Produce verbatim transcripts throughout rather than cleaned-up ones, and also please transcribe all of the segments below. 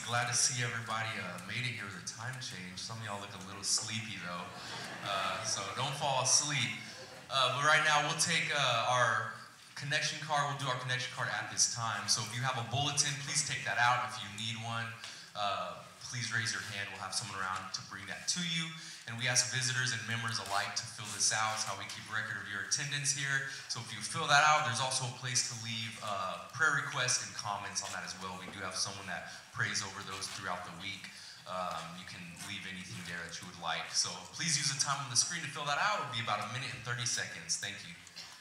glad to see everybody uh, made it here with the time change. Some of y'all look a little sleepy though, uh, so don't fall asleep. Uh, but right now we'll take uh, our connection card. We'll do our connection card at this time. So if you have a bulletin, please take that out. If you need one, uh, please raise your hand. We'll have someone around to bring that to you. And we ask visitors and members alike to fill this out. It's how we keep record of your attendance here. So if you fill that out, there's also a place to leave uh, prayer requests and comments on that as well. We do have someone that prays over those throughout the week. Um, you can leave anything there that you would like. So please use the time on the screen to fill that out. It'll be about a minute and thirty seconds. Thank you.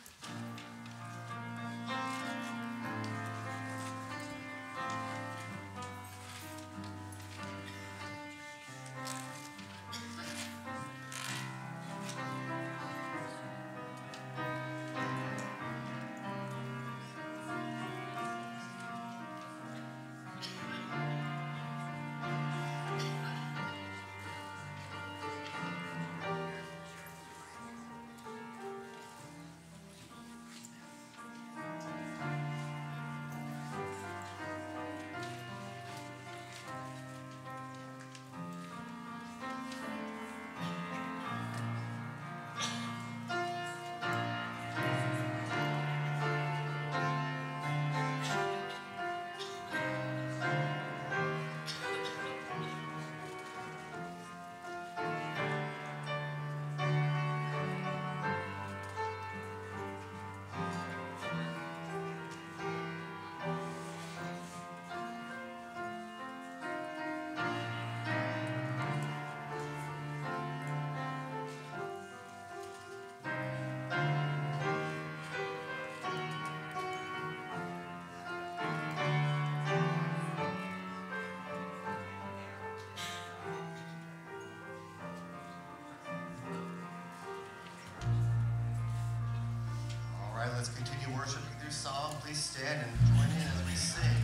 Let's continue worshiping through song. Please stand and join in as we sing.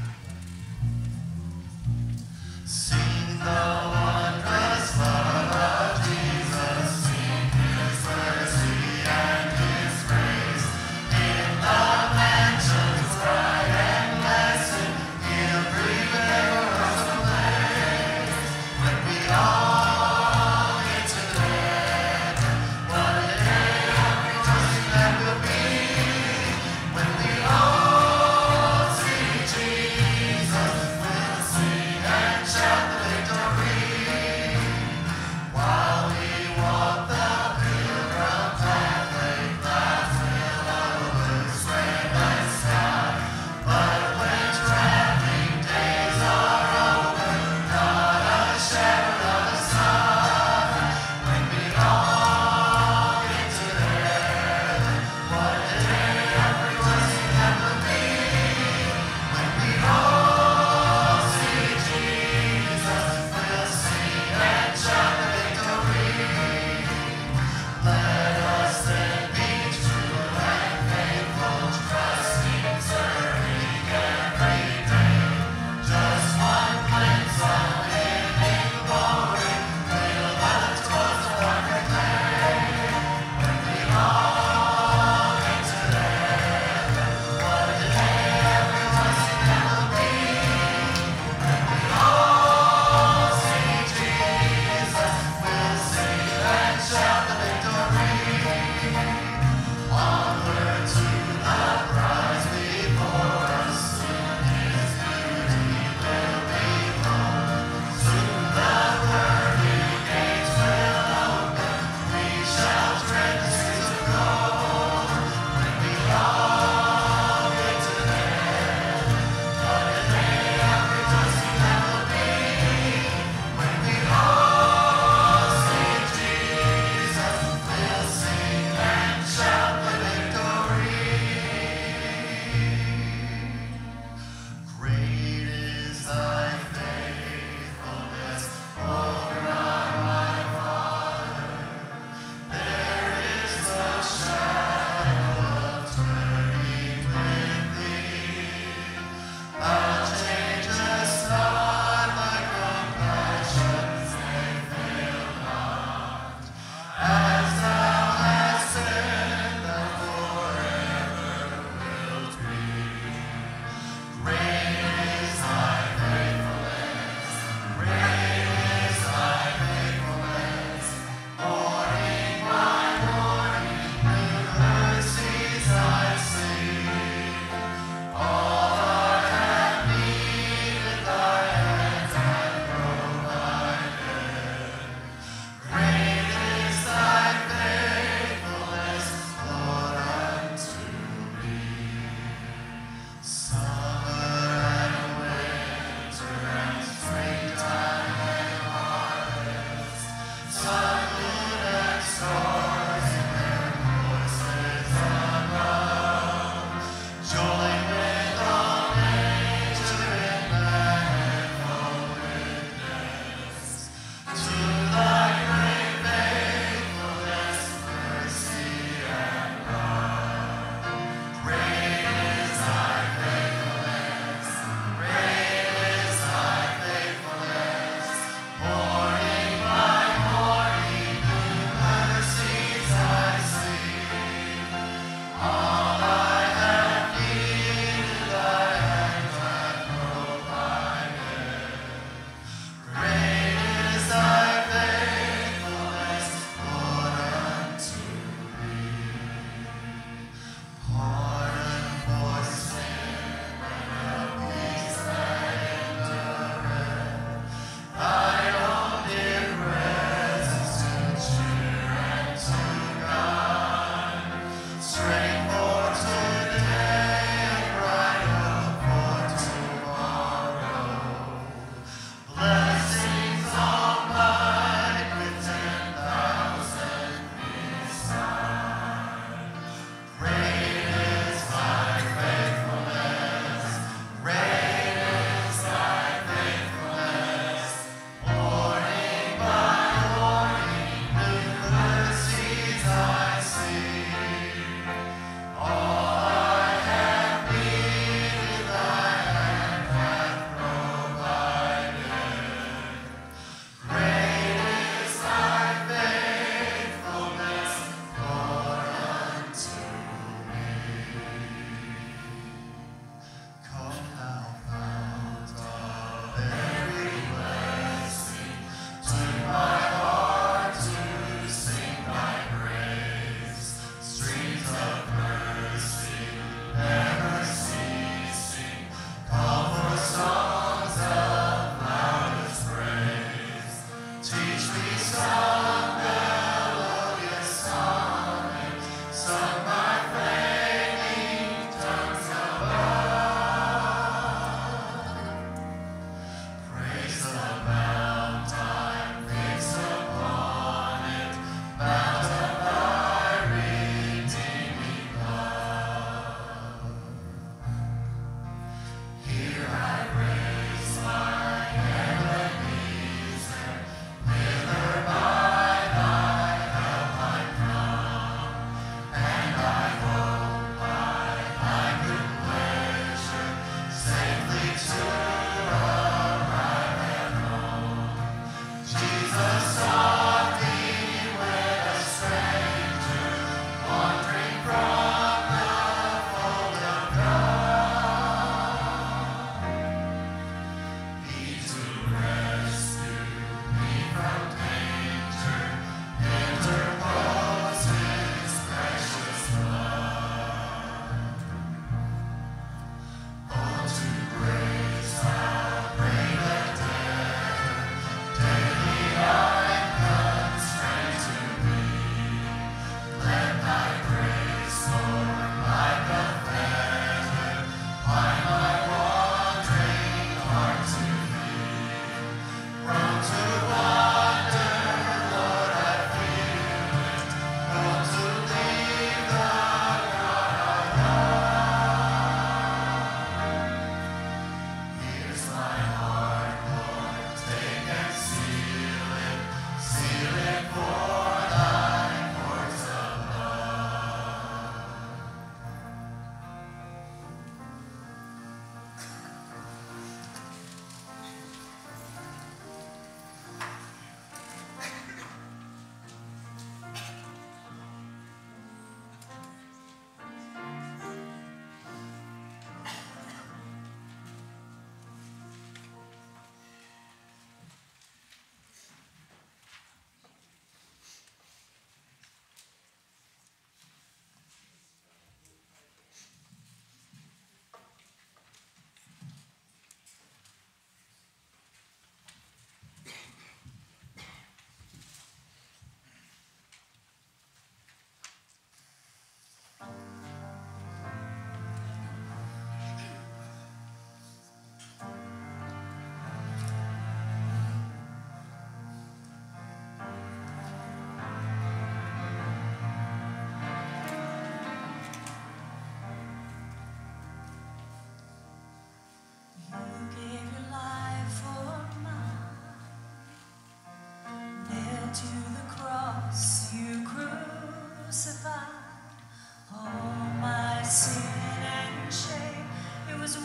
Sing the wondrous love of Jesus. Sing His mercy and His grace. In the mansions bright and blessed, He'll prepare us a place. When we all get to heaven, what a day of rejoicing that will be. When we all see Jesus, we'll sing and shout the victory.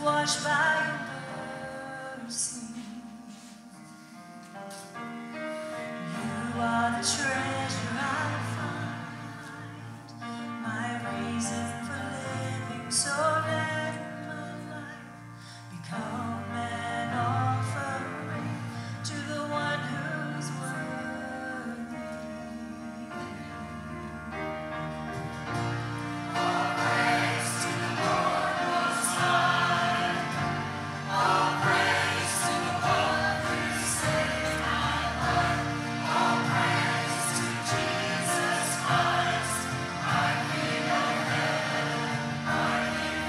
washed by your mercy. You are the treasure I find, my reason for living. So let my life become an offering to the one who's worthy. All praise to the Lord Most High. All praise to the one who saved my life. All praise to Jesus Christ, my King of heaven, my King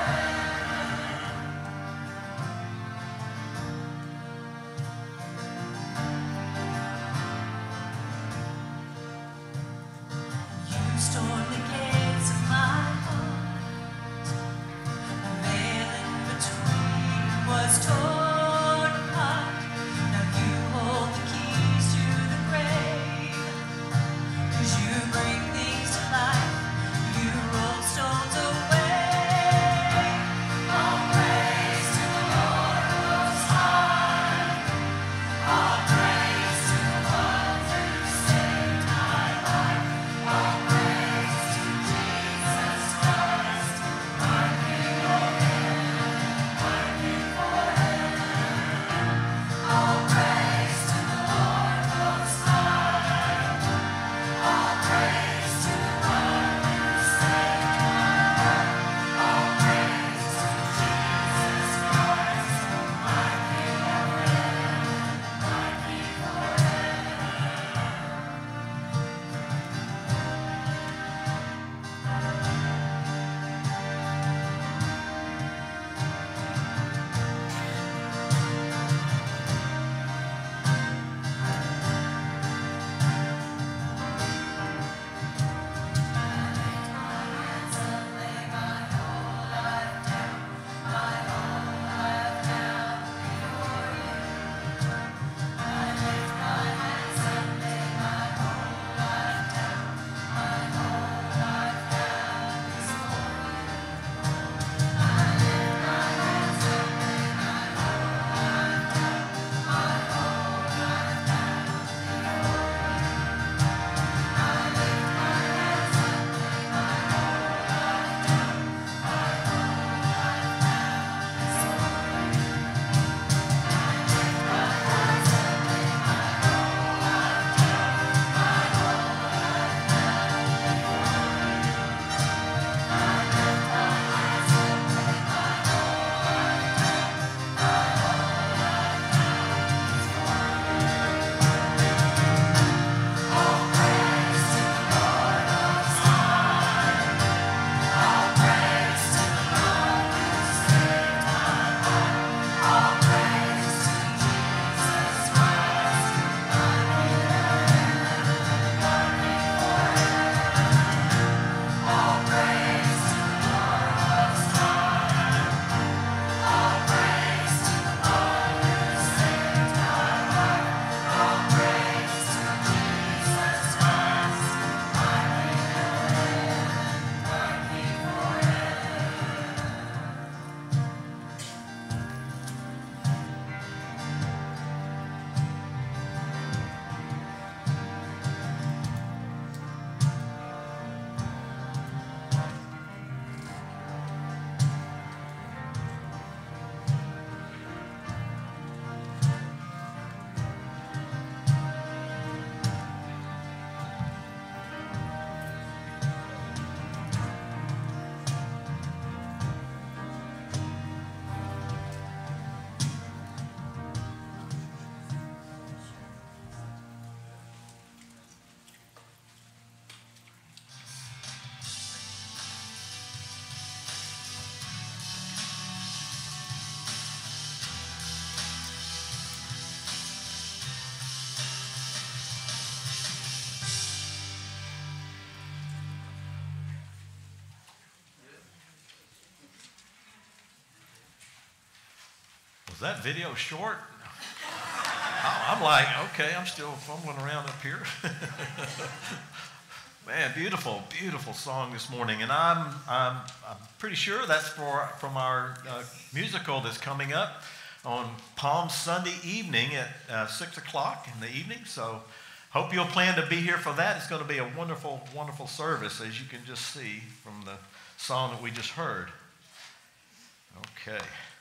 forever. You stormed the gates of my heart. The veil in between was torn apart. Now you hold the keys to the grave. 'Cause you bring things to life. You roll stones away. All praise to the Lord Most High. All praise to the one who saved my life. All praise to Jesus Christ, my King of heaven, my King forever. All praise to the Lord Most High. All praise to the one who saved my life. All praise to Jesus Christ, my King of heaven, my King Was that video short? I'm like, okay, I'm still fumbling around up here. Man, beautiful, beautiful song this morning, and I'm I'm, I'm pretty sure that's for from our uh, musical that's coming up on Palm Sunday evening at uh, six o'clock in the evening. So, hope you'll plan to be here for that. It's going to be a wonderful, wonderful service, as you can just see from the song that we just heard. Okay.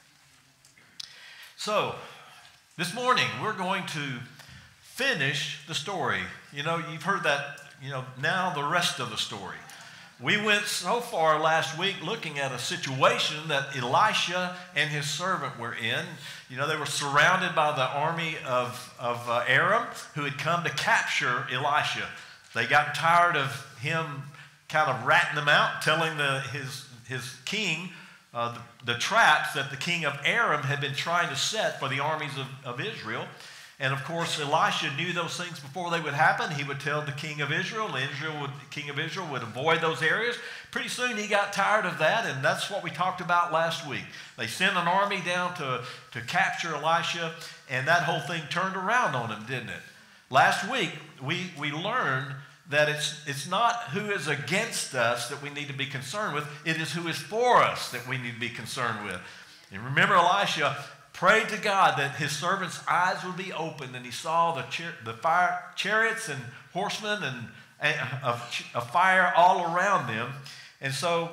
So, this morning we're going to finish the story. You know, you've heard that. You know, now the rest of the story. We went so far last week looking at a situation that Elisha and his servant were in. You know, they were surrounded by the army of, of uh, Aram who had come to capture Elisha. They got tired of him kind of ratting them out, telling the, his, his king uh, the, the traps that the king of Aram had been trying to set for the armies of, of Israel. And of course, Elisha knew those things before they would happen. He would tell the king of Israel, and Israel would, the king of Israel would avoid those areas. Pretty soon he got tired of that, and that's what we talked about last week. They sent an army down to, to capture Elisha, and that whole thing turned around on him, didn't it? Last week, we, we learned that it's, it's not who is against us that we need to be concerned with. It is who is for us that we need to be concerned with. And remember, Elisha prayed to God that his servant's eyes would be opened, and he saw the, char- the fire, chariots and horsemen and, and a, a fire all around them. And so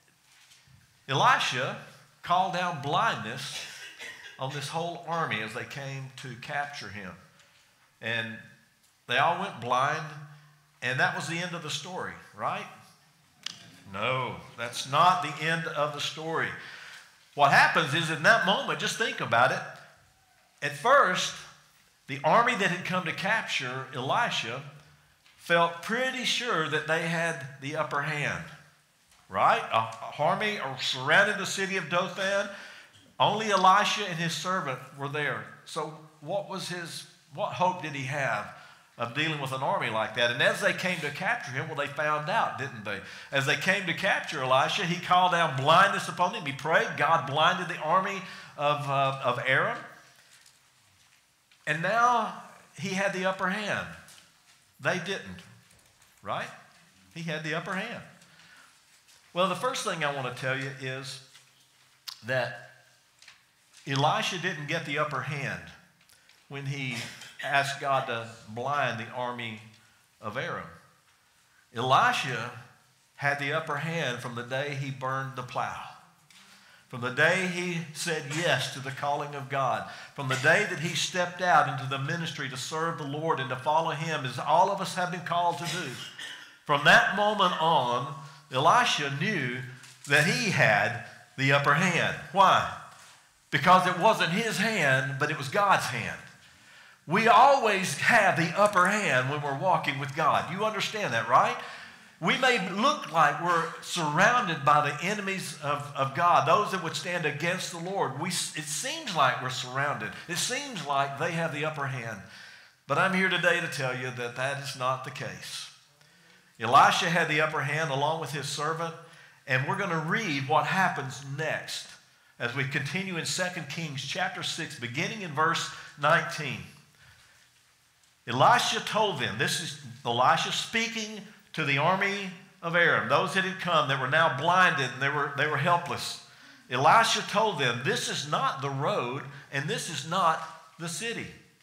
Elisha called down blindness on this whole army as they came to capture him. And they all went blind, and that was the end of the story, right? No, that's not the end of the story. What happens is in that moment, just think about it. At first, the army that had come to capture Elisha felt pretty sure that they had the upper hand, right? A army surrounded the city of Dothan. Only Elisha and his servant were there. So what was his, what hope did he have of dealing with an army like that? And as they came to capture him, well, they found out, didn't they? As they came to capture Elisha, he called down blindness upon them. He prayed. God blinded the army of, uh, of Aram. And now he had the upper hand. They didn't, right? He had the upper hand. Well, the first thing I want to tell you is that Elisha didn't get the upper hand when he asked God to blind the army of Aram. Elisha had the upper hand from the day he burned the plow, from the day he said yes to the calling of God, from the day that he stepped out into the ministry to serve the Lord and to follow him, as all of us have been called to do. From that moment on, Elisha knew that he had the upper hand. Why? Because it wasn't his hand, but it was God's hand. We always have the upper hand when we're walking with God. You understand that, right? We may look like we're surrounded by the enemies of, of God, those that would stand against the Lord. We, it seems like we're surrounded. It seems like they have the upper hand. But I'm here today to tell you that that is not the case. Elisha had the upper hand along with his servant, and we're going to read what happens next as we continue in Second Kings chapter six, beginning in verse nineteen. Elisha told them, this is Elisha speaking to the army of Aram, those that had come that were now blinded and they were, they were helpless. Elisha told them, this is not the road and this is not the city.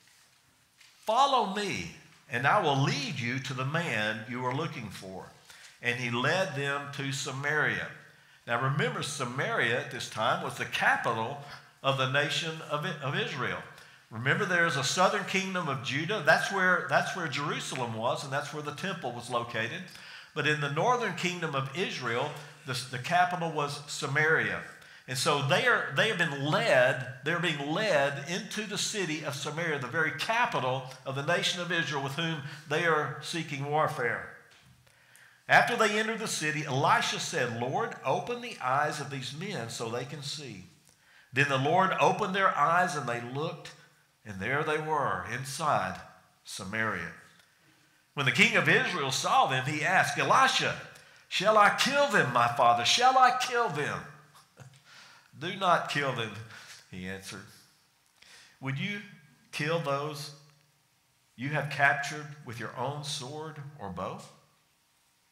Follow me and I will lead you to the man you are looking for. And he led them to Samaria. Now remember, Samaria at this time was the capital of the nation of, of Israel. Remember, there's a southern kingdom of Judah. That's where, that's where Jerusalem was, and that's where the temple was located. But in the northern kingdom of Israel, the, the capital was Samaria. And so they are, they have been led, they're being led into the city of Samaria, the very capital of the nation of Israel with whom they are seeking warfare. After they entered the city, Elisha said, Lord, open the eyes of these men so they can see. Then the Lord opened their eyes and they looked, and there they were inside Samaria. When the king of Israel saw them, he asked, Elisha, shall I kill them, my father? Shall I kill them? Do not kill them, he answered. Would you kill those you have captured with your own sword or bow?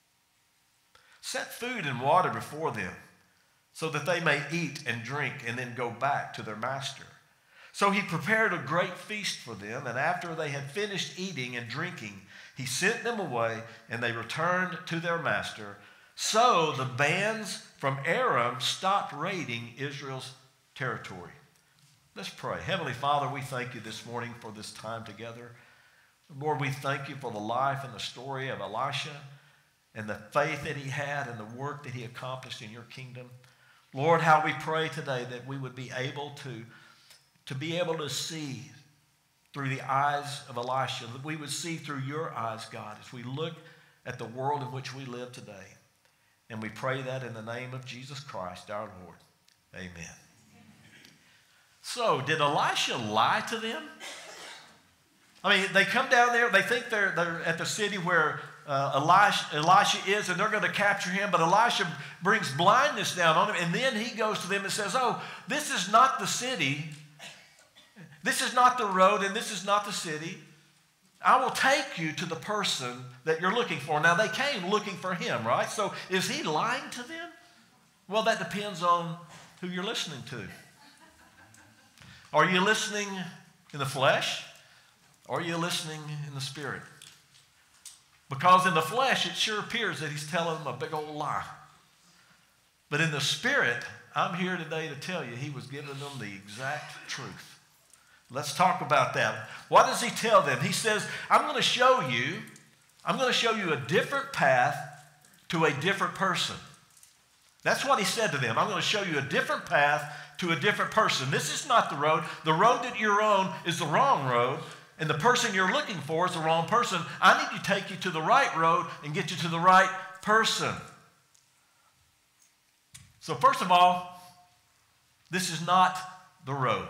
Set food and water before them, so that they may eat and drink and then go back to their master. So he prepared a great feast for them, and after they had finished eating and drinking, he sent them away, and they returned to their master. So the bands from Aram stopped raiding Israel's territory. Let's pray. Heavenly Father, we thank you this morning for this time together. Lord, we thank you for the life and the story of Elisha and the faith that he had and the work that he accomplished in your kingdom. Lord, how we pray today that we would be able to, to be able to see through the eyes of Elisha, that we would see through your eyes, God, as we look at the world in which we live today. And we pray that in the name of Jesus Christ, our Lord. Amen. So, did Elisha lie to them? I mean, they come down there, they think they're, they're at the city where uh, Elisha, Elisha is, and they're going to capture him, but Elisha brings blindness down on him, and then he goes to them and says, oh, this is not the city, this is not the road, and this is not the city. I will take you to the person that you're looking for. Now, they came looking for him, right? So, is he lying to them? Well, that depends on who you're listening to. Are you listening in the flesh, or are you listening in the spirit? Because in the flesh, it sure appears that he's telling them a big old lie. But in the spirit, I'm here today to tell you he was giving them the exact truth. Let's talk about that. What does he tell them? He says, I'm going to show you, I'm going to show you a different path to a different person. That's what he said to them. I'm going to show you a different path to a different person. This is not the road. The road that you're on is the wrong road, and the person you're looking for is the wrong person. I need to take you to the right road and get you to the right person. So first of all, this is not the road.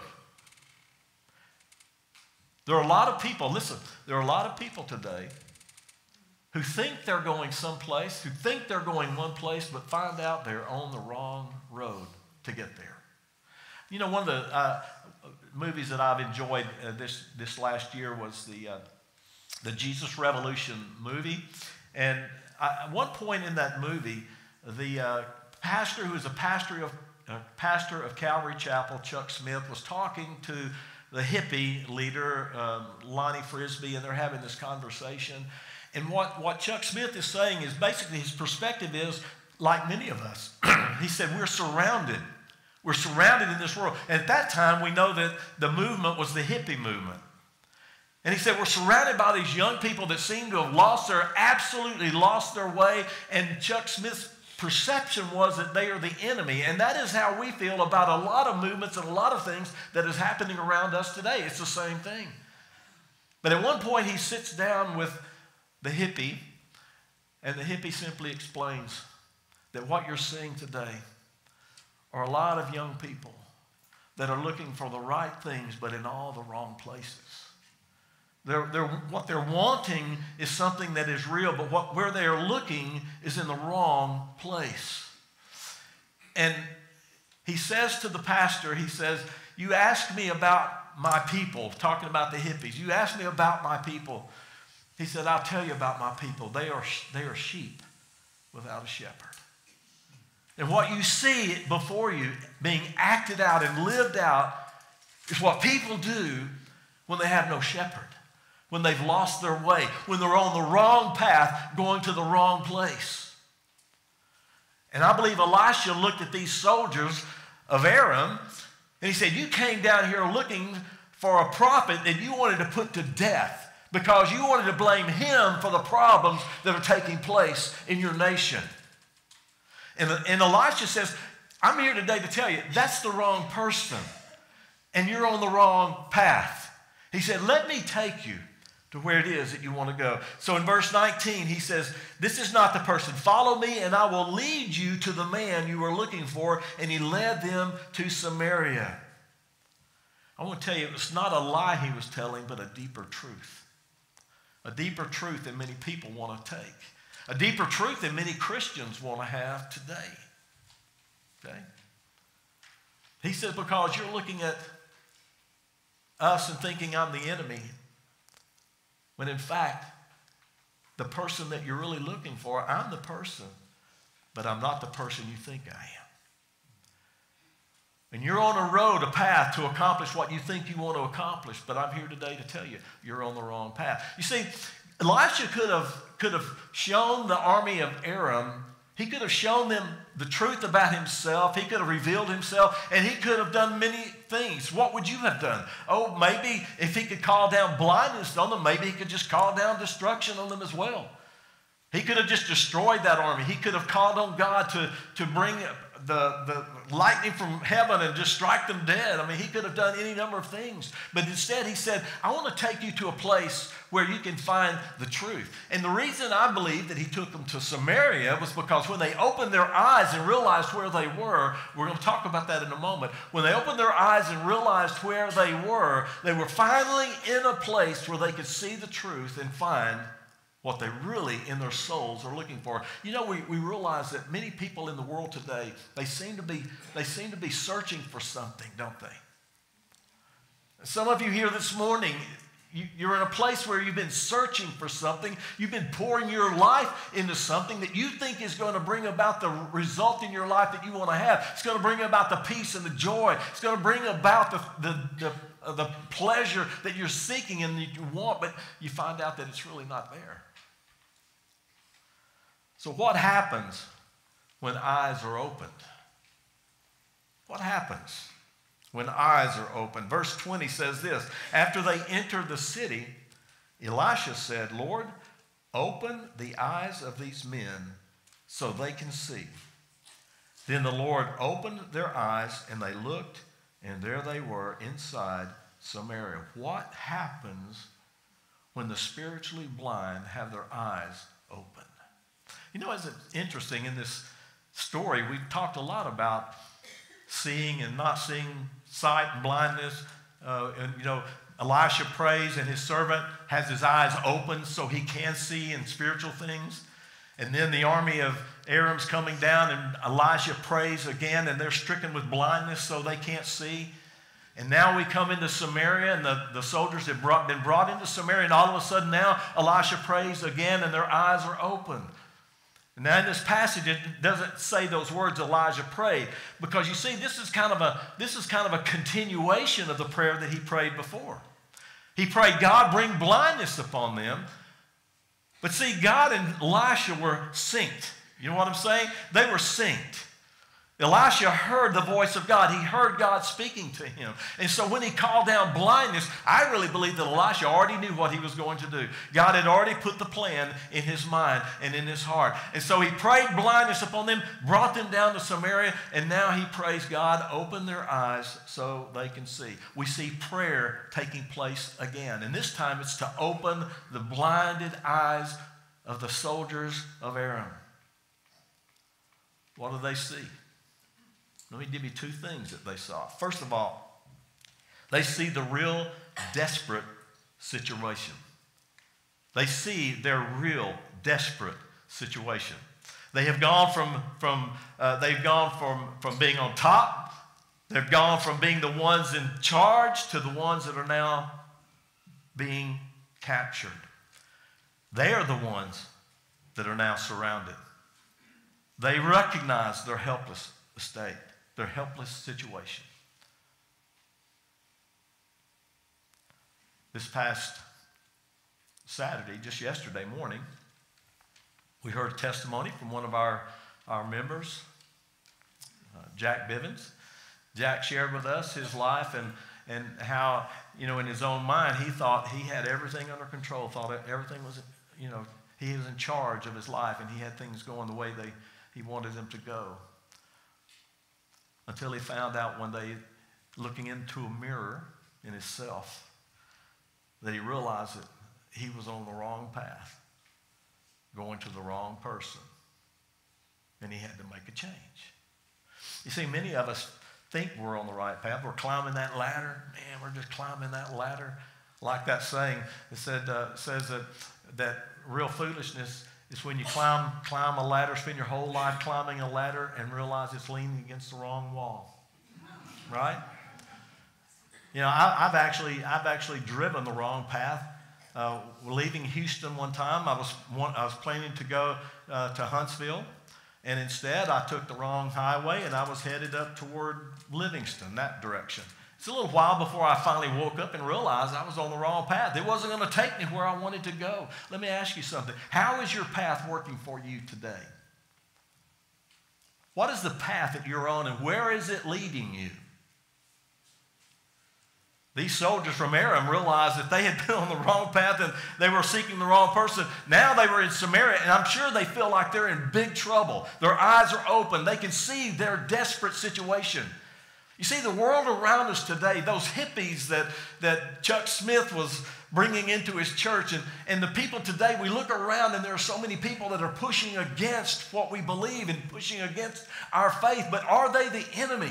There are a lot of people, listen, there are a lot of people today who think they're going someplace, who think they're going one place, but find out they're on the wrong road to get there. You know, one of the uh, movies that I've enjoyed uh, this, this last year was the, uh, the Jesus Revolution movie. And I, at one point in that movie, the uh, pastor who was a pastor of, uh, pastor of Calvary Chapel, Chuck Smith, was talking to the hippie leader, um, Lonnie Frisbee, and they're having this conversation. And what, what Chuck Smith is saying is basically his perspective is, like many of us, he said, we're surrounded. We're surrounded in this world. And at that time, we know that the movement was the hippie movement. And he said, we're surrounded by these young people that seem to have lost their, absolutely lost their way. And Chuck Smith's perception was that they are the enemy. And that is how we feel about a lot of movements and a lot of things that is happening around us today. It's the same thing. But at one point, he sits down with the hippie, and the hippie simply explains that what you're seeing today are a lot of young people that are looking for the right things, but in all the wrong places. They're, they're, what they're wanting is something that is real, but what, where they are looking is in the wrong place. And he says to the pastor, he says, you asked me about my people, talking about the hippies. You asked me about my people. He said, I'll tell you about my people. They are, they are sheep without a shepherd. And what you see before you being acted out and lived out is what people do when they have no shepherd, when they've lost their way, when they're on the wrong path, going to the wrong place. And I believe Elisha looked at these soldiers of Aram, and he said, you came down here looking for a prophet that you wanted to put to death because you wanted to blame him for the problems that are taking place in your nation. And, and Elisha says, I'm here today to tell you, that's the wrong person, and you're on the wrong path. He said, let me take you to where it is that you want to go. So in verse nineteen, he says, this is not the person. Follow me, and I will lead you to the man you are looking for. And he led them to Samaria. I want to tell you, it's not a lie he was telling, but a deeper truth. A deeper truth that many people want to take. A deeper truth that many Christians want to have today. Okay? He says, because you're looking at us and thinking I'm the enemy, when in fact, the person that you're really looking for, I'm the person but I'm not the person you think I am. And you're on a road, a path to accomplish what you think you want to accomplish, but I'm here today to tell you, you're on the wrong path. You see, Elisha could have, could have shown the army of Aram, he could have shown them the truth about himself, he could have revealed himself, and he could have done many things. What would you have done? Oh, maybe if he could call down blindness on them, maybe he could just call down destruction on them as well. He could have just destroyed that army. He could have called on God to, to bring the, the lightning from heaven and just strike them dead. I mean, he could have done any number of things. But instead, he said, I want to take you to a place where you can find the truth. And the reason I believe that he took them to Samaria was because when they opened their eyes and realized where they were, we're going to talk about that in a moment. When they opened their eyes and realized where they were, they were finally in a place where they could see the truth and find what they really in their souls are looking for. You know, we, we realize that many people in the world today, they seem to be, they seem to be searching for something, don't they? Some of you here this morning, you, you're in a place where you've been searching for something. You've been pouring your life into something that you think is going to bring about the result in your life that you want to have. It's going to bring about the peace and the joy. It's going to bring about the, the, the, uh, the pleasure that you're seeking and that you want, but you find out that it's really not there. So what happens when eyes are opened? What happens when eyes are opened? Verse twenty says this, after they entered the city, Elisha said, Lord, open the eyes of these men so they can see. Then the Lord opened their eyes, and they looked, and there they were inside Samaria. What happens when the spiritually blind have their eyes opened? You know, it's interesting in this story, we've talked a lot about seeing and not seeing, sight and blindness. Uh, and, you know, Elisha prays and his servant has his eyes open so he can see in spiritual things. And then the army of Aram's coming down and Elisha prays again and they're stricken with blindness so they can't see. And now we come into Samaria and the, the soldiers have brought, been brought into Samaria, and all of a sudden now Elisha prays again and their eyes are open. Now in this passage, it doesn't say those words Elijah prayed, because you see, this is kind of a this is kind of a continuation of the prayer that he prayed before. He prayed, God, bring blindness upon them. But see, God and Elisha were synced. You know what I'm saying? They were synced. Elisha heard the voice of God. He heard God speaking to him. And so when he called down blindness, I really believe that Elisha already knew what he was going to do. God had already put the plan in his mind and in his heart. And so he prayed blindness upon them, brought them down to Samaria, and now he prays, God, open their eyes so they can see. We see prayer taking place again. And this time it's to open the blinded eyes of the soldiers of Aram. What do they see? Let me give you two things that they saw. First of all, they see the real desperate situation. They see their real desperate situation. They have gone from, from uh, they've gone from, from being on top. They've gone from being the ones in charge to the ones that are now being captured. They are the ones that are now surrounded. They recognize their helpless state. Their helpless situation. This past Saturday, just yesterday morning, we heard a testimony from one of our, our members, uh, Jack Bivens. Jack shared with us his life and, and how, you know, in his own mind, he thought he had everything under control, thought everything was, you know, he was in charge of his life and he had things going the way they, he wanted them to go. Until he found out one day, looking into a mirror in himself, that he realized that he was on the wrong path, going to the wrong person, and he had to make a change. You see, many of us think we're on the right path. We're climbing that ladder. Man, we're just climbing that ladder. Like that saying, it said, uh, says that, that real foolishness is when you climb, climb a ladder, spend your whole life climbing a ladder and realize it's leaning against the wrong wall, right? You know, I, I've actually, I've actually driven the wrong path. Uh, leaving Houston one time, I was, one, I was planning to go uh, to Huntsville, And instead, I took the wrong highway, and I was headed up toward Livingston, that direction. It's a little while before I finally woke up and realized I was on the wrong path. It wasn't going to take me where I wanted to go. Let me ask you something. How is your path working for you today? What is the path that you're on, and where is it leading you? These soldiers from Aram realized that they had been on the wrong path and they were seeking the wrong person. Now they were in Samaria, and I'm sure they feel like they're in big trouble. Their eyes are open. They can see their desperate situation. You see, the world around us today, those hippies that, that Chuck Smith was bringing into his church, and, and the people today, we look around and there are so many people that are pushing against what we believe and pushing against our faith. But are they the enemy?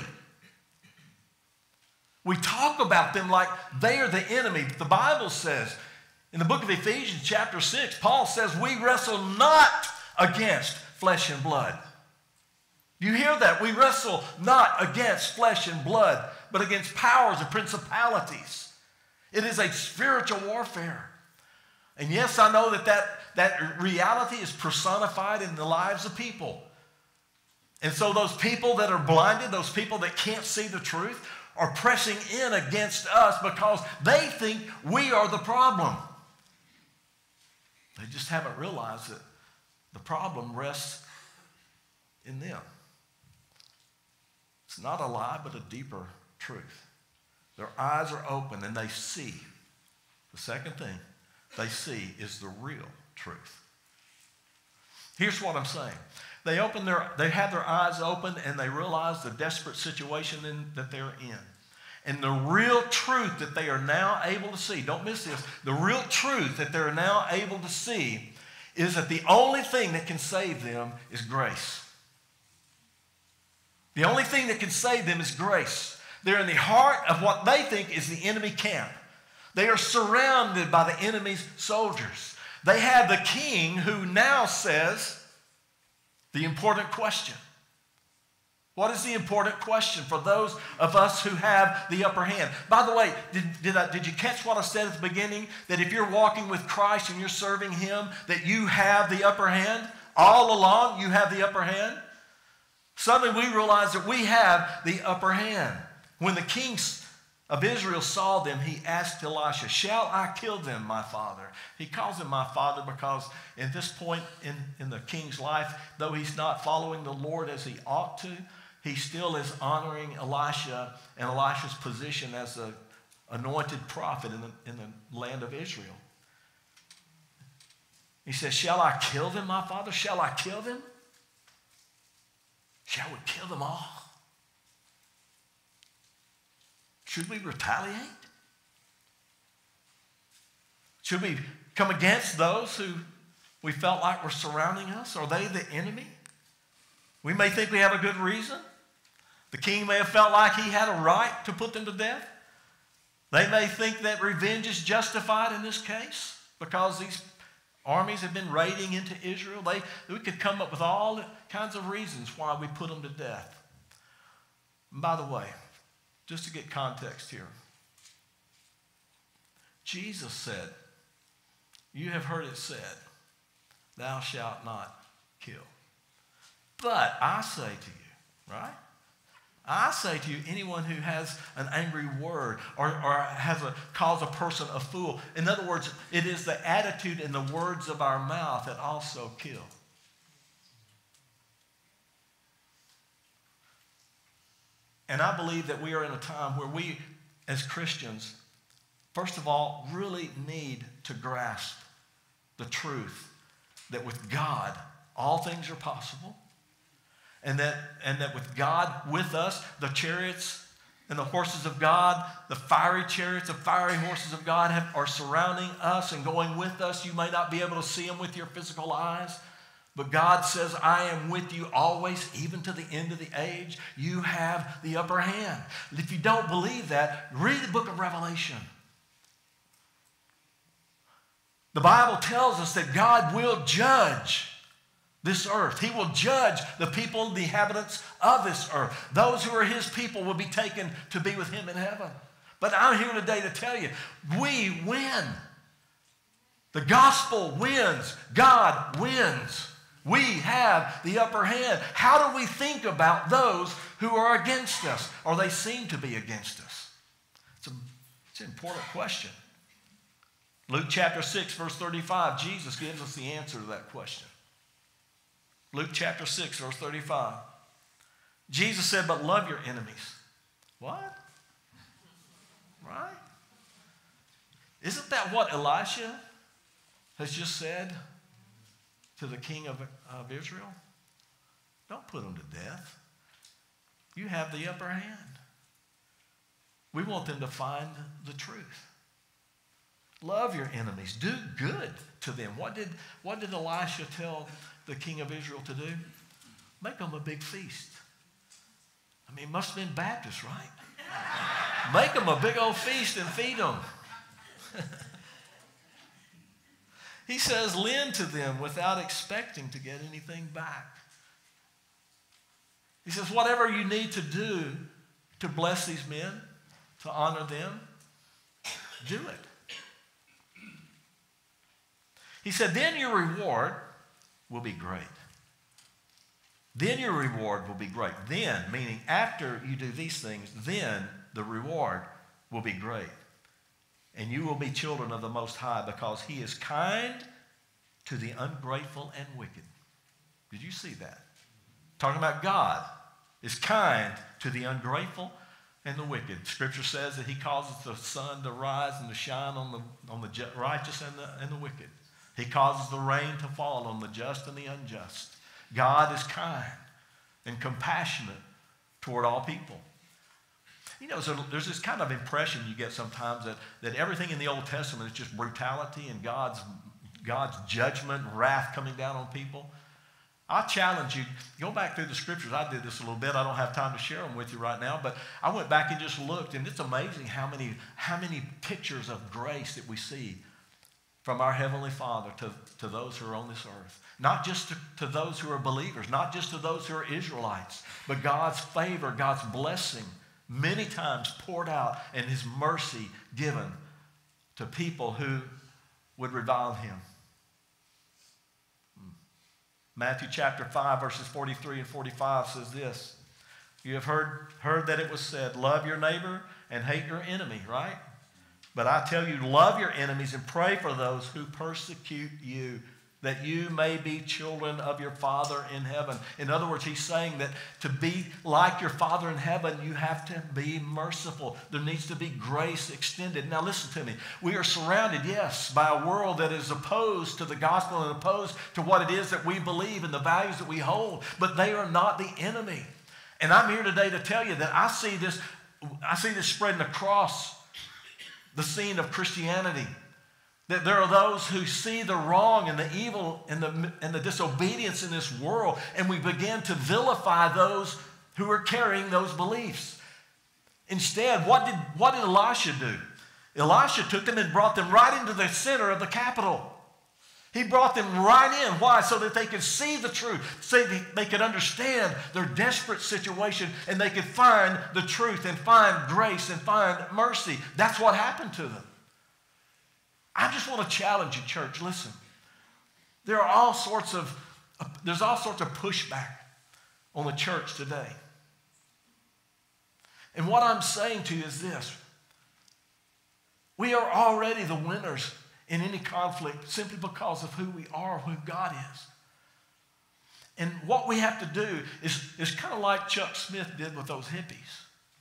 We talk about them like they are the enemy. The Bible says, in the book of Ephesians chapter six, Paul says, we wrestle not against flesh and blood. You hear that? We wrestle not against flesh and blood, but against powers and principalities. It is a spiritual warfare. And yes, I know that that, that reality is personified in the lives of people. And so those people that are blinded, those people that can't see the truth, are pressing in against us because they think we are the problem. They just haven't realized that the problem rests in them. It's not a lie, but a deeper truth. Their eyes are open and they see. The second thing they see is the real truth. Here's what I'm saying. They open their, they have their eyes open and they realize the desperate situation in, that they're in. And the real truth that they are now able to see, don't miss this, the real truth that they're now able to see is that the only thing that can save them is grace. The only thing that can save them is grace. They're in the heart of what they think is the enemy camp. They are surrounded by the enemy's soldiers. They have the king who now says the important question. What is the important question for those of us who have the upper hand? By the way, did, did, I, did you catch what I said at the beginning? That if you're walking with Christ and you're serving Him, that you have the upper hand? All along, you have the upper hand? Suddenly we realize that we have the upper hand. When the king of Israel saw them, he asked Elisha, shall I kill them, my father? He calls him my father because at this point in, in the king's life, though he's not following the Lord as he ought to, he still is honoring Elisha and Elisha's position as an anointed prophet in the, in the land of Israel. He says, shall I kill them, my father? Shall I kill them? Shall we kill them all? Should we retaliate? Should we come against those who we felt like were surrounding us? Are they the enemy? We may think we have a good reason. The king may have felt like he had a right to put them to death. They may think that revenge is justified in this case because these armies have been raiding into Israel. They, we could come up with all kinds of reasons why we put them to death. And by the way, just to get context here, Jesus said, you have heard it said, thou shalt not kill. But I say to you, right? I say to you, anyone who has an angry word or, or has a, calls a person a fool. In other words, it is the attitude and the words of our mouth that also kill. And I believe that we are in a time where we, as Christians, first of all, really need to grasp the truth that with God, all things are possible. And that, and that with God with us, the chariots and the horses of God, the fiery chariots, the fiery horses of God have, are surrounding us and going with us. You may not be able to see them with your physical eyes, but God says, I am with you always, even to the end of the age. You have the upper hand. If you don't believe that, read the book of Revelation. The Bible tells us that God will judge this earth. He will judge the people, the inhabitants of this earth. Those who are His people will be taken to be with Him in heaven. But I'm here today to tell you, we win. The gospel wins. God wins. We have the upper hand. How do we think about those who are against us, or they seem to be against us? It's, a, it's an important question. Luke chapter six, verse thirty-five, Jesus gives us the answer to that question. Luke chapter six, verse thirty-five. Jesus said, but love your enemies. What? Right? Isn't that what Elisha has just said to the king of, of Israel? Don't put them to death. You have the upper hand. We want them to find the truth. Love your enemies. Do good to them. What did, what did Elisha tell the king of Israel to do? Make them a big feast. I mean, it must have been Baptist, right? Make them a big old feast and feed them. He says, lend to them without expecting to get anything back. He says, whatever you need to do to bless these men, to honor them, do it. He said, then your reward will be great. Then your reward will be great. Then, meaning after you do these things, then the reward will be great. And you will be children of the Most High, because he is kind to the ungrateful and wicked. Did you see that? Talking about God is kind to the ungrateful and the wicked. Scripture says that he causes the sun to rise and to shine on the, on the righteous and the, and the wicked. He causes the rain to fall on the just and the unjust. God is kind and compassionate toward all people. You know, so there's this kind of impression you get sometimes that, that everything in the Old Testament is just brutality and God's, God's judgment and wrath coming down on people. I challenge you, go back through the scriptures. I did this a little bit. I don't have time to share them with you right now, but I went back and just looked, and it's amazing how many, how many pictures of grace that we see from our Heavenly Father to, to those who are on this earth. Not just to, to those who are believers, not just to those who are Israelites, but God's favor, God's blessing, many times poured out, and his mercy given to people who would revile him. Matthew chapter five, verses forty-three and forty-five says this. You have heard, heard that it was said, love your neighbor and hate your enemy, right? But I tell you, love your enemies and pray for those who persecute you, that you may be children of your Father in heaven. In other words, he's saying that to be like your Father in heaven, you have to be merciful. There needs to be grace extended. Now listen to me. We are surrounded, yes, by a world that is opposed to the gospel and opposed to what it is that we believe and the values that we hold, but they are not the enemy. And I'm here today to tell you that I see this, I see this spreading across the scene of Christianity. That there are those who see the wrong and the evil and the, and the disobedience in this world, and we begin to vilify those who are carrying those beliefs. Instead, what did, what did Elisha do? Elisha took them and brought them right into the center of the capital. He brought them right in. Why? So that they could see the truth, so that they could understand their desperate situation, and they could find the truth and find grace and find mercy. That's what happened to them. I just want to challenge you, church. Listen, there are all sorts of, there's all sorts of pushback on the church today. And what I'm saying to you is this. We are already the winners in any conflict simply because of who we are, who God is. And what we have to do is, is kind of like Chuck Smith did with those hippies.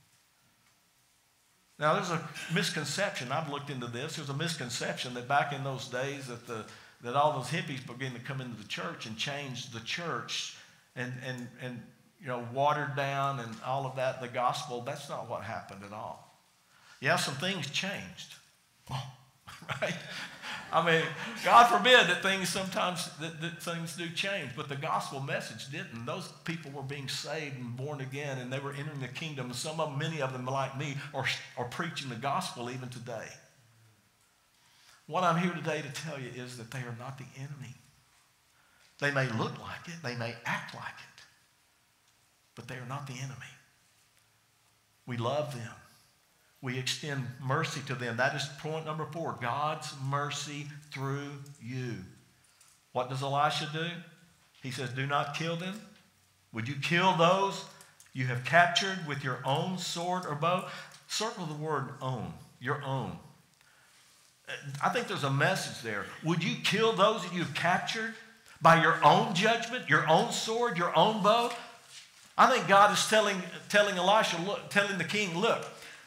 Now, there's a misconception. I've looked into this. There's a misconception that back in those days that, the, that all those hippies began to come into the church and change the church and, and, and you know, watered down and all of that, the gospel. That's not what happened at all. Yeah, some things changed. Right? I mean, God forbid that things sometimes, that, that things do change, but the gospel message didn't. Those people were being saved and born again, and they were entering the kingdom. And some of them, many of them like me, are, are preaching the gospel even today. What I'm here today to tell you is that they are not the enemy. They may look like it, they may act like it, but they are not the enemy. We love them. We extend mercy to them. That is point number four, God's mercy through you. What does Elisha do? He says, do not kill them. Would you kill those you have captured with your own sword or bow? Circle the word own, your own. I think there's a message there. Would you kill those that you've captured by your own judgment, your own sword, your own bow? I think God is telling, telling Elisha, look, telling the king, look,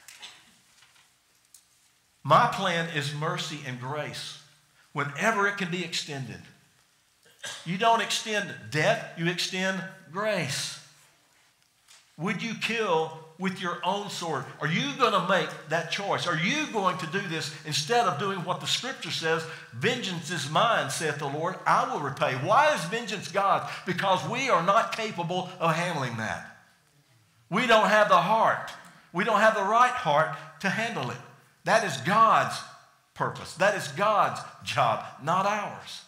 my plan is mercy and grace whenever it can be extended. You don't extend death, you extend grace. Would you kill with your own sword? Are you going to make that choice? Are you going to do this instead of doing what the scripture says? Vengeance is mine, saith the Lord. I will repay. Why is vengeance God's? Because we are not capable of handling that. We don't have the heart. We don't have the right heart to handle it. That is God's purpose. That is God's job, not ours.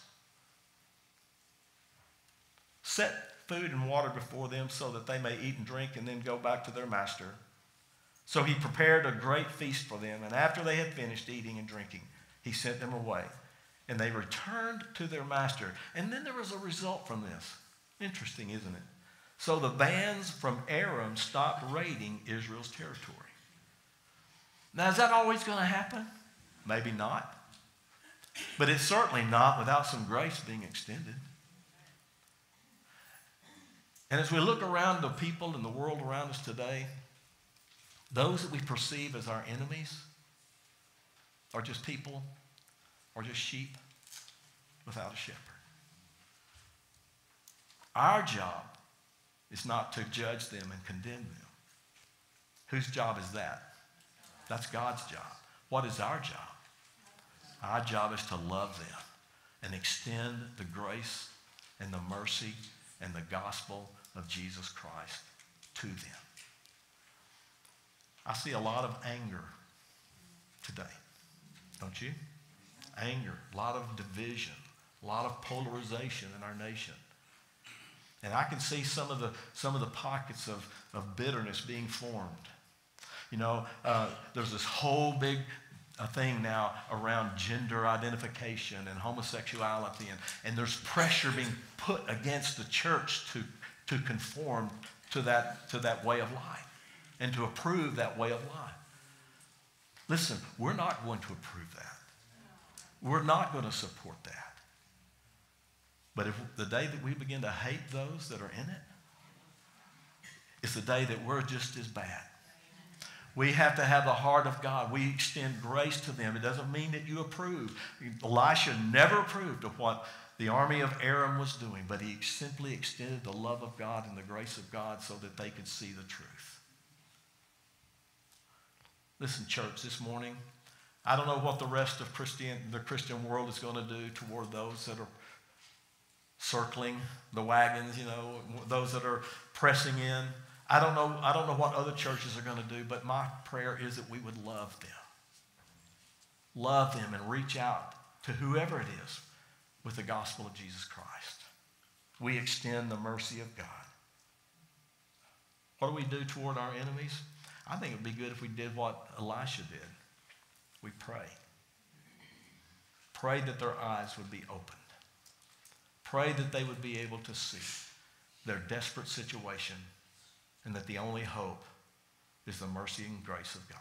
Set food and water before them so that they may eat and drink and then go back to their master. So he prepared a great feast for them, and after they had finished eating and drinking, he sent them away. And they returned to their master. And then there was a result from this. Interesting, isn't it? So the bands from Aram stopped raiding Israel's territory. Now, is that always going to happen? Maybe not. But it's certainly not without some grace being extended. And as we look around the people and the world around us today, those that we perceive as our enemies are just people or just sheep without a shepherd. Our job is not to judge them and condemn them. Whose job is that? That's God's job. What is our job? Our job is to love them and extend the grace and the mercy and the gospel of Jesus Christ to them. I see a lot of anger today, don't you? Anger, a lot of division, a lot of polarization in our nation. And I can see some of the, some of the pockets of, of bitterness being formed. You know, uh, there's this whole big a thing now around gender identification and homosexuality, and, and there's pressure being put against the church to, to conform to that, to that way of life and to approve that way of life. Listen, we're not going to approve that. We're not going to support that. But if the day that we begin to hate those that are in it, it's the day that we're just as bad. We have to have the heart of God. We extend grace to them. It doesn't mean that you approve. Elisha never approved of what the army of Aram was doing, but he simply extended the love of God and the grace of God so that they could see the truth. Listen, church, this morning, I don't know what the rest of Christian, the Christian world is going to do toward those that are circling the wagons, you know, those that are pressing in. I don't know, I don't know what other churches are going to do, but my prayer is that we would love them. Love them and reach out to whoever it is with the gospel of Jesus Christ. We extend the mercy of God. What do we do toward our enemies? I think it would be good if we did what Elisha did. We pray. Pray that their eyes would be opened. Pray that they would be able to see their desperate situation and that the only hope is the mercy and grace of God.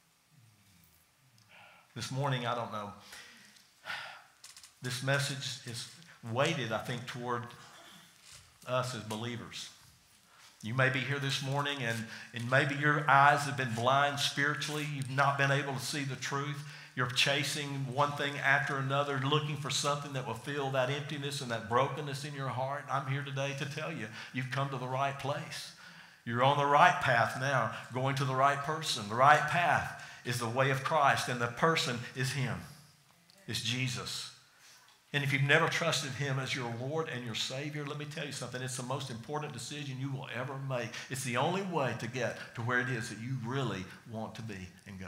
This morning, I don't know, this message is weighted, I think, toward us as believers. You may be here this morning and, and maybe your eyes have been blind spiritually. You've not been able to see the truth. You're chasing one thing after another, looking for something that will fill that emptiness and that brokenness in your heart. I'm here today to tell you, you've come to the right place. You're on the right path now, going to the right person. The right path is the way of Christ, and the person is Him. It's Jesus. And if you've never trusted Him as your Lord and your Savior, let me tell you something. It's the most important decision you will ever make. It's the only way to get to where it is that you really want to be and go.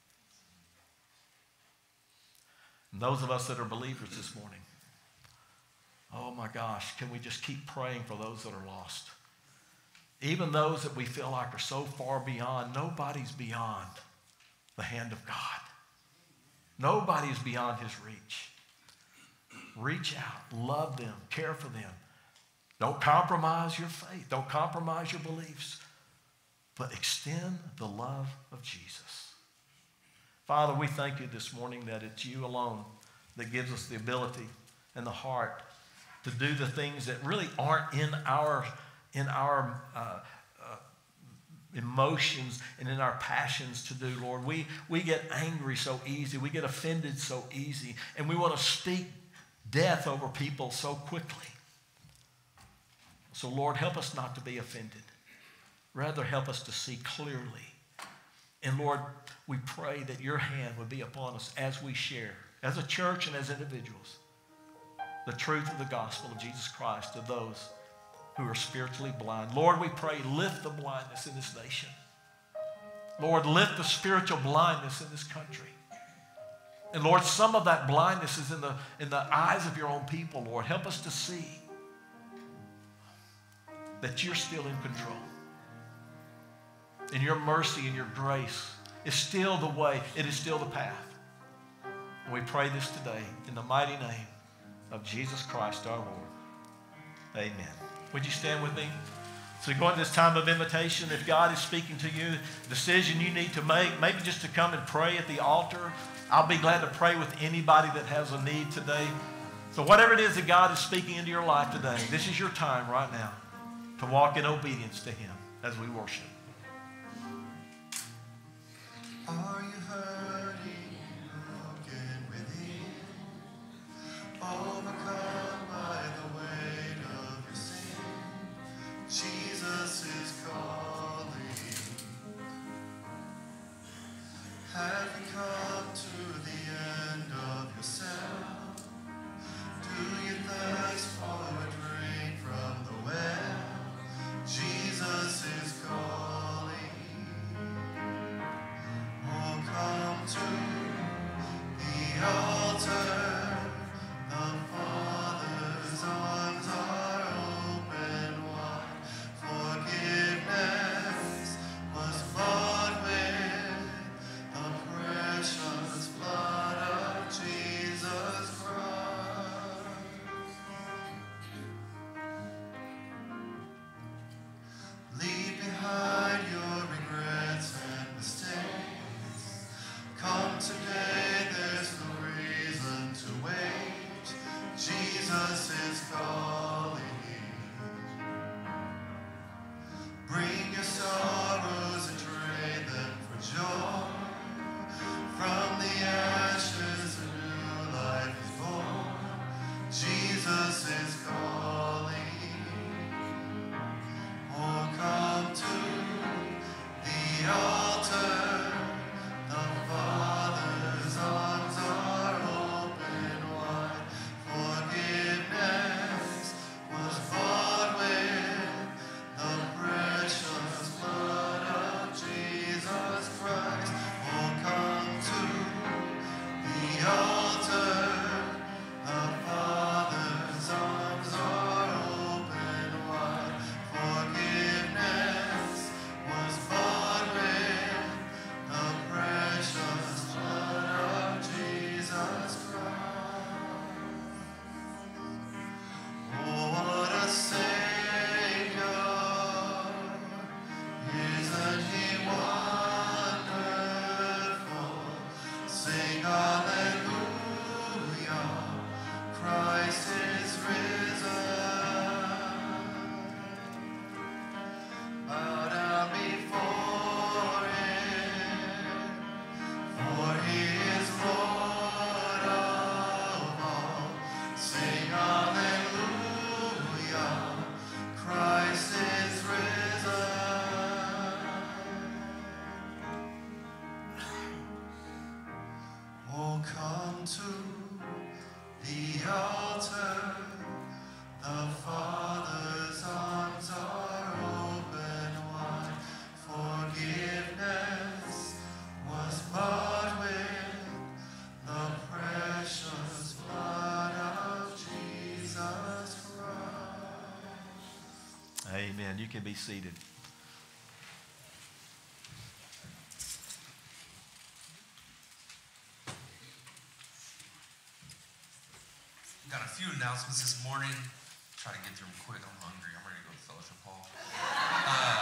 And those of us that are believers this morning, oh my gosh, can we just keep praying for those that are lost? Even those that we feel like are so far beyond, nobody's beyond the hand of God. Nobody's beyond His reach. Reach out, love them, care for them. Don't compromise your faith. Don't compromise your beliefs. But extend the love of Jesus. Father, we thank you this morning that it's you alone that gives us the ability and the heart to do the things that really aren't in our, in our uh, uh, emotions and in our passions to do, Lord. We, we get angry so easy. We get offended so easy. And we want to speak death over people so quickly. So, Lord, help us not to be offended. Rather, help us to see clearly. And, Lord, we pray that your hand would be upon us as we share, as a church and as individuals, the truth of the gospel of Jesus Christ to those who are spiritually blind. Lord, we pray, lift the blindness in this nation. Lord, lift the spiritual blindness in this country. And, Lord, some of that blindness is in the, in the eyes of your own people, Lord. Help us to see that you're still in control. And your mercy and your grace is still the way. It is still the path. And we pray this today in the mighty name of Jesus Christ our Lord. Amen. Would you stand with me? So go into this time of invitation. If God is speaking to you, decision you need to make, maybe just to come and pray at the altar. I'll be glad to pray with anybody that has a need today. So whatever it is that God is speaking into your life today, this is your time right now to walk in obedience to him as we worship. Are you hurting, broken within, overcome by the weight of your sin? Jesus is calling. Have you come to the end of yourself? Do you thirst for a drink from the well? Jesus is calling. Oh, come to the altar. The Father's arms are open wide. Forgiveness was bought with the precious blood of Jesus Christ. Leave behind your regrets and mistakes. Come today, there's no reason to wait. Jesus is calling. Bring your sorrows and trade them for joy. From the ashes a new life is born. Jesus is calling. Oh, come to the altar. The Father's arms are open wide. Forgiveness was bought with the precious blood of Jesus Christ. Oh, come to the altar. The Father's arms are open wide. Forgiveness was bought with the precious blood of Jesus Christ. Oh, what a Savior! Isn't He wonderful? Sing hallelujah! Christ is risen. Bow down before Him, for He is Lord of all. Sing hallelujah, Christ is risen. Oh, come to the altar. The Father's arms are open wide. Forgiveness was bought with the precious blood of Jesus Christ. Amen. You can be seated. Got a few announcements this morning. try to get through them quick. I'm hungry. I'm ready to go to fellowship hall. Uh,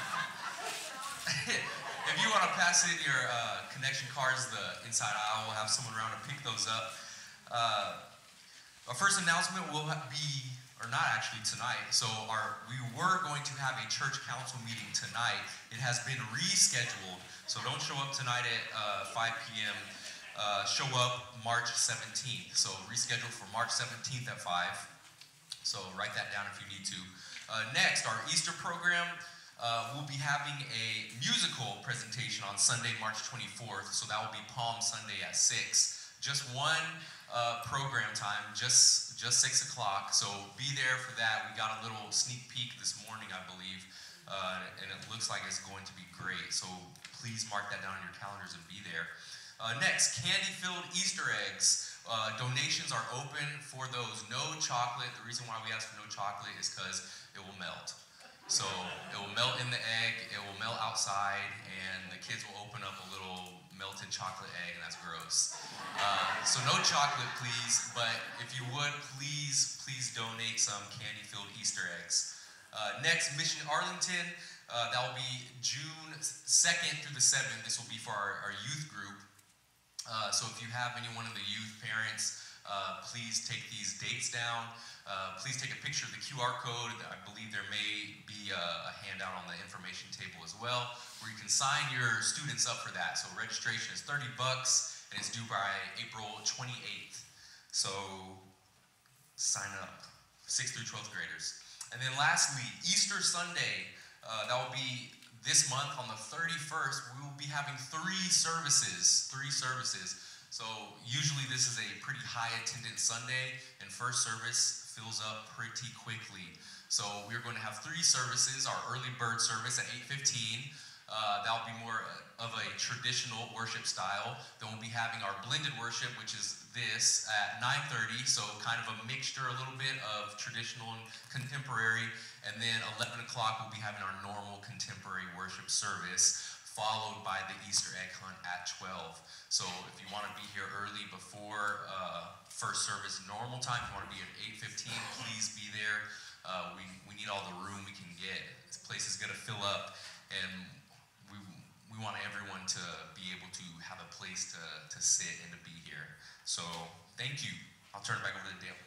if you want to pass in your uh, connection cards, the inside aisle will have someone around to pick those up. Uh, our first announcement will be, or not actually tonight. So our we were going to have a church council meeting tonight. It has been rescheduled. So don't show up tonight at uh, five p.m. Uh, show up March seventeenth. So rescheduled for March seventeenth at five. So write that down if you need to. Uh, next, our Easter program. Uh, we'll be having a musical presentation on Sunday, March twenty-fourth. So that will be Palm Sunday at six. Just one uh, program time, just just six o'clock. So be there for that. We got a little sneak peek this morning, I believe, uh, and it looks like it's going to be great. So please mark that down on your calendars and be there. Uh, next, candy-filled Easter eggs. Uh, donations are open for those. No chocolate. The reason why we ask for no chocolate is because it will melt. So it will melt in the egg, it will melt outside, and the kids will open up a little melted chocolate egg, and that's gross. Uh, so no chocolate, please, but if you would, please, please donate some candy-filled Easter eggs. Uh, next, Mission Arlington. Uh, that will be June second through the seventh. This will be for our, our youth group. Uh, so if you have anyone in the youth, parents, uh, please take these dates down. Uh, please take a picture of the Q R code. I believe there may be a, a handout on the information table as well, where you can sign your students up for that. So registration is thirty bucks, and it's due by April twenty-eighth. So sign up, sixth through twelfth graders. And then lastly, Easter Sunday. Uh, that will be this month on the thirty-first. We will be having three services, three services. So usually this is a pretty high attendance Sunday, and first service fills up pretty quickly. So we're going to have three services. Our early bird service at eight fifteen. Uh, that will be more of a traditional worship style. Then we'll be having our blended worship, which is this, at nine thirty. So kind of a mixture, a little bit of traditional and contemporary. And then eleven o'clock, we'll be having our normal contemporary worship service, followed by the Easter egg hunt at twelve. So if you want to be here early before uh, first service normal time, if you want to be at eight fifteen, please be there. Uh, we, we need all the room we can get. This place is going to fill up, and we, we want everyone to be able to have a place to, to sit and to be here. So thank you. I'll turn it back over to Dale.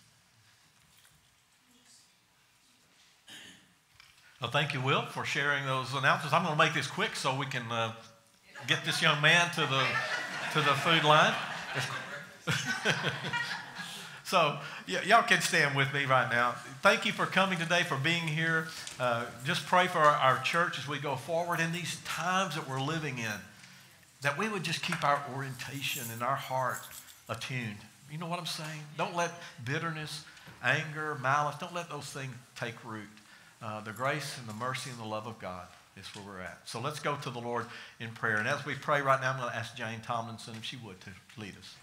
Well, thank you, Will, for sharing those announcements. I'm going to make this quick so we can uh, get this young man to the to the food line. So y- y'all can stand with me right now. Thank you for coming today, for being here. Uh, just pray for our, our church as we go forward in these times that we're living in, that we would just keep our orientation and our heart attuned. You know what I'm saying? Don't let bitterness, anger, malice, don't let those things take root. Uh, the grace and the mercy and the love of God is where we're at. So let's go to the Lord in prayer. And as we pray right now, I'm going to ask Jane Tomlinson if she would to lead us.